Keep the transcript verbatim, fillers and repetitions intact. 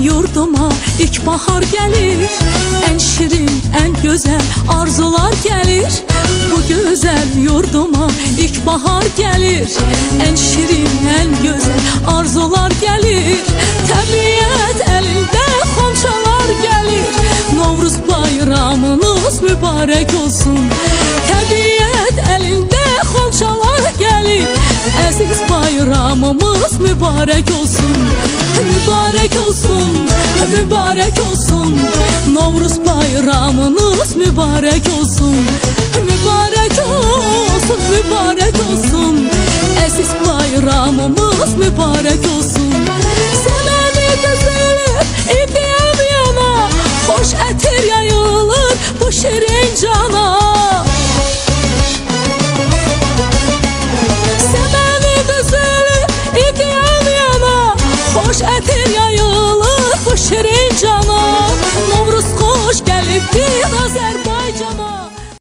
yurduma ilk bahar gelir. En şirin, en güzel arzular gelir. Bu güzel yurduma ilk bahar gelir. En şirin, en güzel arzular gelir. Təbiət elinde xonçalar gelir. Novruz bayramınız mübarek olsun. Təbiət elinde xonçalar gelir. Əziz bayramımız mübarek olsun. Mübarek olsun, mübarek olsun. Novruz bayramınız mübarek olsun. Mübarek olsun, mübarek olsun. Əziz bayramımız mübarek olsun. Sana